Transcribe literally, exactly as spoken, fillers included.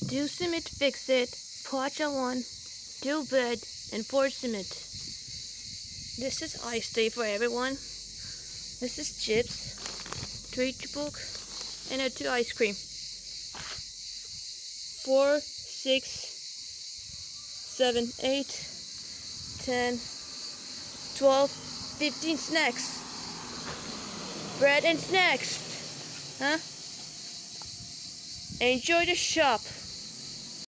Do cement, fix it. Pacha one. Do bed and pour cement. This is iced tea for everyone. This is chips, treat book, and a two ice cream. Four, six, seven, eight, ten, twelve, fifteen snacks. Bread and snacks. Huh? Enjoy the shop.